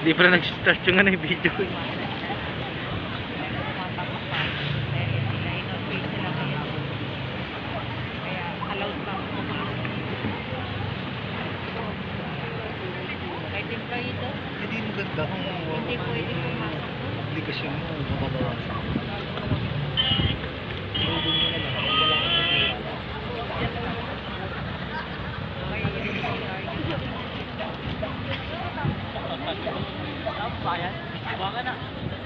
Di pa na nag-start yung ano yung video ko. Hindi maganda kung Hindi pwede pumasok. aplikasyon mo, mababawasan. Bayan, baka na.